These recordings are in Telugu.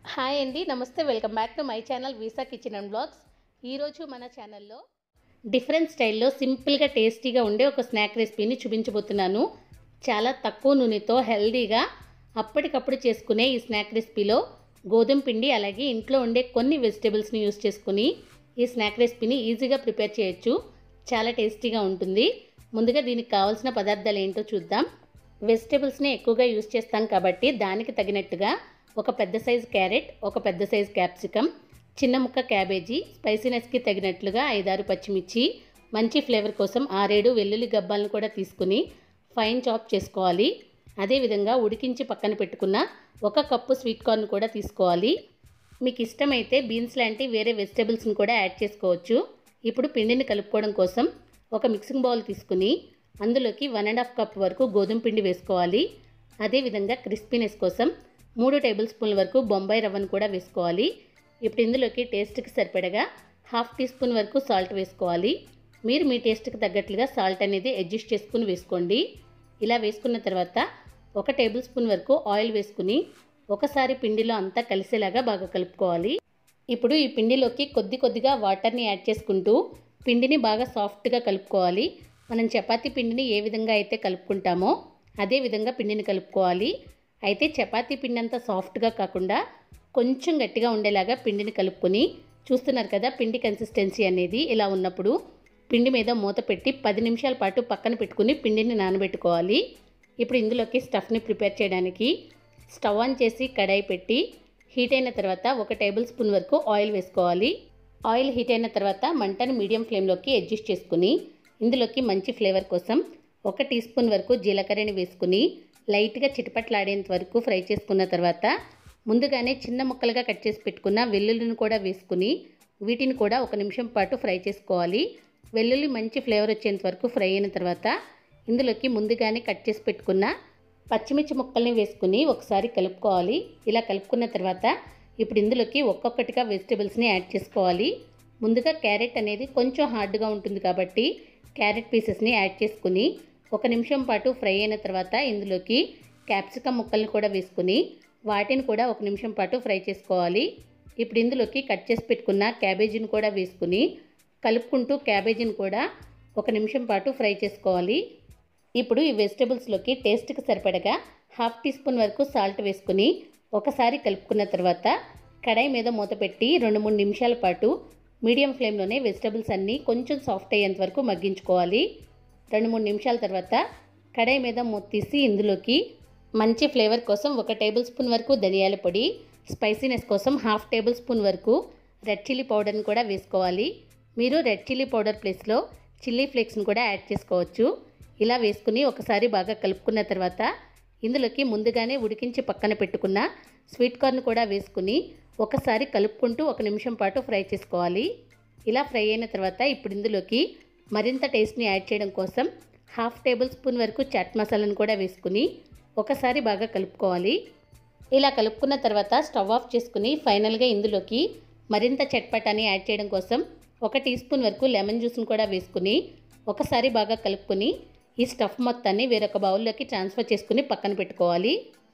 హాయ్ అండి, నమస్తే. Welcome back to my channel visa kitchen and blogs. ఈరోజు మన ఛానల్లో డిఫరెంట్ స్టైల్లో సింపుల్గా టేస్టీగా ఉండే ఒక స్నాక్ రెసిపీని చూపించబోతున్నాను. చాలా తక్కువ నూనెతో హెల్దీగా అప్పటికప్పుడు చేసుకునే ఈ స్నాక్ రెసిపీలో గోధుమ పిండి అలాగే ఇంట్లో ఉండే కొన్ని వెజిటేబుల్స్ని యూస్ చేసుకుని ఈ స్నాక్ రెసిపీని ఈజీగా ప్రిపేర్ చేయొచ్చు. చాలా టేస్టీగా ఉంటుంది. ముందుగా దీనికి కావాల్సిన పదార్థాలు ఏంటో చూద్దాం. వెజిటేబుల్స్ని ఎక్కువగా యూస్ చేస్తాం కాబట్టి దానికి తగినట్టుగా ఒక పెద్ద సైజు క్యారెట్, ఒక పెద్ద సైజు క్యాప్సికమ్, చిన్న ముక్క క్యాబేజీ, స్పైసీనెస్కి తగినట్లుగా 5-6 పచ్చిమిర్చి, మంచి ఫ్లేవర్ కోసం 6-7 వెల్లుల్లి గబ్బాలను కూడా తీసుకుని ఫైన్ చాప్ చేసుకోవాలి. అదేవిధంగా ఉడికించి పక్కన పెట్టుకున్న 1 కప్పు స్వీట్ కార్న్ కూడా తీసుకోవాలి. మీకు ఇష్టమైతే బీన్స్ లాంటి వేరే వెజిటేబుల్స్ని కూడా యాడ్ చేసుకోవచ్చు. ఇప్పుడు పిండిని కలుపుకోవడం కోసం ఒక మిక్సింగ్ బౌల్ తీసుకుని అందులోకి 1.5 కప్ వరకు గోధుమ పిండి వేసుకోవాలి. అదేవిధంగా క్రిస్పీనెస్ కోసం 3 టేబుల్ స్పూన్ల వరకు బొంబాయి రవ్వను కూడా వేసుకోవాలి. ఇప్పుడు ఇందులోకి టేస్ట్కి సరిపడగా 1/2 టీ స్పూన్ వరకు సాల్ట్ వేసుకోవాలి. మీరు మీ టేస్ట్కి తగ్గట్లుగా సాల్ట్ అనేది అడ్జస్ట్ చేసుకుని వేసుకోండి. ఇలా వేసుకున్న తర్వాత 1 టేబుల్ స్పూన్ వరకు ఆయిల్ వేసుకుని ఒకసారి పిండిలో అంతా కలిసేలాగా బాగా కలుపుకోవాలి. ఇప్పుడు ఈ పిండిలోకి కొద్దిగా వాటర్ని యాడ్ చేసుకుంటూ పిండిని బాగా సాఫ్ట్గా కలుపుకోవాలి. మనం చపాతీ పిండిని ఏ విధంగా అయితే కలుపుకుంటామో అదే విధంగా పిండిని కలుపుకోవాలి. అయితే చపాతీ పిండి అంతా సాఫ్ట్గా కాకుండా కొంచెం గట్టిగా ఉండేలాగా పిండిని కలుపుకొని చూస్తున్నారు కదా, పిండి కన్సిస్టెన్సీ అనేది ఇలా ఉన్నప్పుడు పిండి మీద మూత పెట్టి 10 నిమిషాల పాటు పక్కన పెట్టుకుని పిండిని నానబెట్టుకోవాలి. ఇప్పుడు ఇందులోకి స్టఫ్ని ప్రిపేర్ చేయడానికి స్టవ్ ఆన్ చేసి కడాయి పెట్టి హీట్ అయిన తర్వాత 1 టేబుల్ స్పూన్ వరకు ఆయిల్ వేసుకోవాలి. ఆయిల్ హీట్ అయిన తర్వాత మంటను మీడియం ఫ్లేమ్లోకి అడ్జస్ట్ చేసుకుని ఇందులోకి మంచి ఫ్లేవర్ కోసం 1 టీ స్పూన్ వరకు జీలకర్రని వేసుకుని లైట్గా చిటపట్లాడేంత వరకు ఫ్రై చేసుకున్న తర్వాత ముందుగానే చిన్న ముక్కలుగా కట్ చేసి పెట్టుకున్న వెల్లుల్లిని కూడా వేసుకుని వీటిని కూడా 1 నిమిషం పాటు ఫ్రై చేసుకోవాలి. వెల్లుల్లి మంచి ఫ్లేవర్ వచ్చేంత వరకు ఫ్రై అయిన తర్వాత ఇందులోకి ముందుగానే కట్ చేసి పెట్టుకున్న పచ్చిమిర్చి ముక్కల్ని వేసుకుని ఒకసారి కలుపుకోవాలి. ఇలా కలుపుకున్న తర్వాత ఇప్పుడు ఇందులోకి ఒక్కొక్కటిగా వెజిటేబుల్స్ని యాడ్ చేసుకోవాలి. ముందుగా క్యారెట్ అనేది కొంచెం హార్డ్గా ఉంటుంది కాబట్టి క్యారెట్ పీసెస్ని యాడ్ చేసుకుని 1 నిమిషం పాటు ఫ్రై అయిన తర్వాత ఇందులోకి క్యాప్సికమ్ ముక్కల్ని కూడా వేసుకుని వాటిని కూడా 1 నిమిషం పాటు ఫ్రై చేసుకోవాలి. ఇప్పుడు ఇందులోకి కట్ చేసి పెట్టుకున్న క్యాబేజీని కూడా వేసుకుని కలుపుకుంటూ క్యాబేజీని కూడా 1 నిమిషం పాటు ఫ్రై చేసుకోవాలి. ఇప్పుడు ఈ వెజిటేబుల్స్లోకి టేస్ట్కి సరిపడగా 1/2 టీ స్పూన్ వరకు సాల్ట్ వేసుకుని ఒకసారి కలుపుకున్న తర్వాత కడాయి మీద మూత పెట్టి 2-3 నిమిషాల పాటు మీడియం ఫ్లేమ్లోనే వెజిటేబుల్స్ అన్నీ కొంచెం సాఫ్ట్ అయ్యేంత వరకు మగ్గించుకోవాలి. 2-3 నిమిషాల తర్వాత కడాయి మీద మూత తీసి ఇందులోకి మంచి ఫ్లేవర్ కోసం 1 టేబుల్ స్పూన్ వరకు ధనియాల పొడి, స్పైసీనెస్ కోసం 1/2 టేబుల్ స్పూన్ వరకు రెడ్ చిల్లీ పౌడర్ని కూడా వేసుకోవాలి. మీరు రెడ్ చిల్లీ పౌడర్ ప్లేస్లో చిల్లీ ఫ్లేక్స్ని కూడా యాడ్ చేసుకోవచ్చు. ఇలా వేసుకుని ఒకసారి బాగా కలుపుకున్న తర్వాత ఇందులోకి ముందుగానే ఉడికించి పక్కన పెట్టుకున్న స్వీట్ కార్న్ కూడా వేసుకుని ఒకసారి కలుపుకుంటూ 1 నిమిషం పాటు ఫ్రై చేసుకోవాలి. ఇలా ఫ్రై అయిన తర్వాత ఇప్పుడు ఇందులోకి మరింత టేస్ట్ని యాడ్ చేయడం కోసం 1/2 టేబుల్ స్పూన్ వరకు చాట్ మసాలాను కూడా వేసుకుని ఒకసారి బాగా కలుపుకోవాలి. ఇలా కలుపుకున్న తర్వాత స్టవ్ ఆఫ్ చేసుకుని ఫైనల్గా ఇందులోకి మరింత చట్పటాని యాడ్ చేయడం కోసం 1 టీ స్పూన్ వరకు లెమన్ జ్యూస్ని కూడా వేసుకుని ఒకసారి బాగా కలుపుకొని ఈ స్టఫ్ మొత్తాన్ని వేరొక బౌల్లోకి ట్రాన్స్ఫర్ చేసుకుని పక్కన పెట్టుకోవాలి.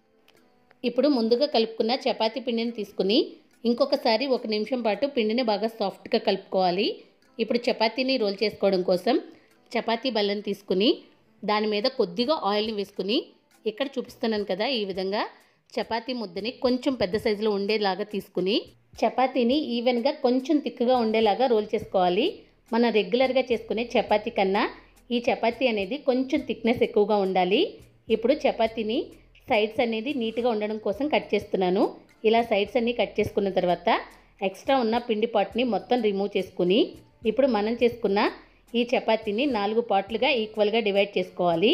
ఇప్పుడు ముందుగా కలుపుకున్న చపాతీ పిండిని తీసుకుని ఇంకొకసారి 1 నిమిషం పాటు పిండిని బాగా సాఫ్ట్గా కలుపుకోవాలి. ఇప్పుడు చపాతీని రోల్ చేసుకోవడం కోసం చపాతీ బల్లని తీసుకుని దాని మీద కొద్దిగా ఆయిల్ని వేసుకుని ఇక్కడ చూపిస్తున్నాను కదా, ఈ విధంగా చపాతీ ముద్దని కొంచెం పెద్ద సైజులో ఉండేలాగా తీసుకుని చపాతీని ఈవెన్గా కొంచెం థిక్గా ఉండేలాగా రోల్ చేసుకోవాలి. మనం రెగ్యులర్గా చేసుకునే చపాతీ కన్నా ఈ చపాతీ అనేది కొంచెం థిక్నెస్ ఎక్కువగా ఉండాలి. ఇప్పుడు చపాతీని సైడ్స్ అనేది నీట్గా ఉండడం కోసం కట్ చేస్తున్నాను. ఇలా సైడ్స్ అన్నీ కట్ చేసుకున్న తర్వాత ఎక్స్ట్రా ఉన్న పిండి పాట్ని మొత్తం రిమూవ్ చేసుకుని ఇప్పుడు మనం చేసుకున్న ఈ చపాతీని 4 పార్ట్లుగా ఈక్వల్గా డివైడ్ చేసుకోవాలి.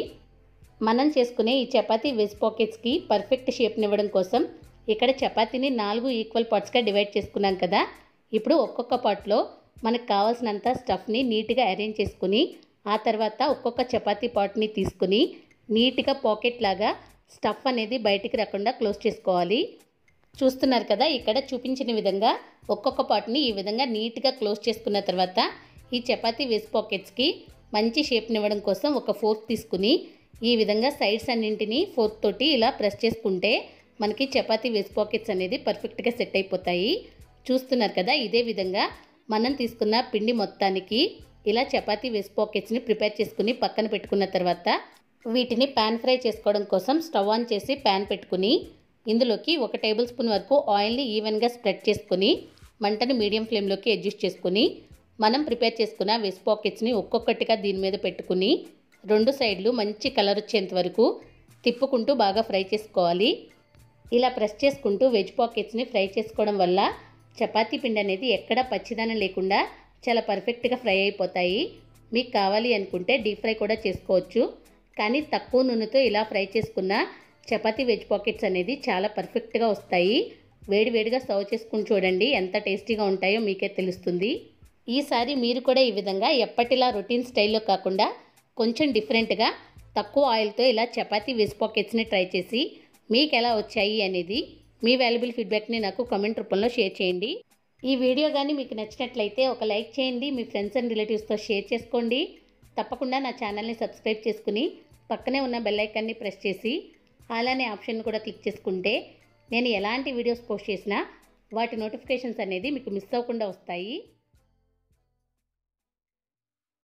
మనం చేసుకునే ఈ చపాతీ వెజ్ పాకెట్స్కి పర్ఫెక్ట్ షేప్ని ఇవ్వడం కోసం ఇక్కడ చపాతీని 4 ఈక్వల్ పార్ట్స్గా డివైడ్ చేసుకున్నాం కదా. ఇప్పుడు ఒక్కొక్క పార్ట్లో మనకు కావాల్సినంత స్టఫ్ని నీట్గా అరేంజ్ చేసుకుని ఆ తర్వాత ఒక్కొక్క చపాతీ పార్ట్ని తీసుకుని నీట్గా పాకెట్ లాగా స్టఫ్ అనేది బయటికి రాకుండా క్లోజ్ చేసుకోవాలి. చూస్తున్నారు కదా, ఇక్కడ చూపించిన విధంగా ఒక్కొక్క పార్ట్ని ఈ విధంగా నీట్గా క్లోజ్ చేసుకున్న తర్వాత ఈ చపాతీ వెజ్ పాకెట్స్కి మంచి షేప్ని ఇవ్వడం కోసం ఒక ఫోర్క్ తీసుకుని ఈ విధంగా సైడ్స్ అన్నింటినీ ఫోర్క్ తోటి ఇలా ప్రెస్ చేసుకుంటే మనకి చపాతీ వేస్ట్ పాకెట్స్ అనేది పర్ఫెక్ట్గా సెట్ అయిపోతాయి. చూస్తున్నారు కదా, ఇదే విధంగా మనం తీసుకున్న పిండి మొత్తానికి ఇలా చపాతీ వేస్ట్ పాకెట్స్ని ప్రిపేర్ చేసుకుని పక్కన పెట్టుకున్న తర్వాత వీటిని ప్యాన్ ఫ్రై చేసుకోవడం కోసం స్టవ్ ఆన్ చేసి ప్యాన్ పెట్టుకుని ఇందులోకి 1 టేబుల్ స్పూన్ వరకు ఆయిల్ని ఈవెన్గా స్ప్రెడ్ చేసుకుని మంటని మీడియం ఫ్లేమ్లోకి అడ్జస్ట్ చేసుకుని మనం ప్రిపేర్ చేసుకున్న వేస్ట్ పాకెట్స్ని ఒక్కొక్కటిగా దీని మీద పెట్టుకుని 2 సైడ్లు మంచి కలర్ వచ్చేంత వరకు తిప్పుకుంటూ బాగా ఫ్రై చేసుకోవాలి. ఇలా ప్రెస్ చేసుకుంటూ వెజ్ పాకెట్స్ని ఫ్రై చేసుకోవడం వల్ల చపాతీ పిండి అనేది ఎక్కడా పచ్చిదనం లేకుండా చాలా పర్ఫెక్ట్గా ఫ్రై అయిపోతాయి. మీకు కావాలి అనుకుంటే డీప్ ఫ్రై కూడా చేసుకోవచ్చు. కానీ తక్కువ నూనెతో ఇలా ఫ్రై చేసుకున్న చపాతీ వెజ్ పాకెట్స్ అనేది చాలా పర్ఫెక్ట్గా వస్తాయి. వేడివేడిగా సర్వ్ చేసుకుని చూడండి, ఎంత టేస్టీగా ఉంటాయో మీకే తెలుస్తుంది. ఈసారి మీరు కూడా ఈ విధంగా ఎప్పటిలా రొటీన్ స్టైల్లో కాకుండా కొంచెం డిఫరెంట్గా తక్కువ ఆయిల్తో ఇలా చపాతీ వెజ్ పాకెట్స్ని ట్రై చేసి మీకు ఎలా వచ్చాయి అనేది మీ వాల్యుబుల్ ఫీడ్బ్యాక్ని నాకు కామెంట్ రూపంలో షేర్ చేయండి. ఈ వీడియో కానీ మీకు నచ్చినట్లయితే ఒక లైక్ చేయండి, మీ ఫ్రెండ్స్ అండ్ రిలేటివ్స్తో షేర్ చేసుకోండి. తప్పకుండా నా ఛానల్ని సబ్స్క్రైబ్ చేసుకుని పక్కనే ఉన్న బెల్ ఐకాన్ని ప్రెస్ చేసి అలానే ఆప్షన్ కూడా క్లిక్ చేసుకుంటే నేను ఎలాంటి వీడియోస్ పోస్ట్ చేసినా వాటి నోటిఫికేషన్స్ అనేది మీకు మిస్ అవ్వకుండా వస్తాయి.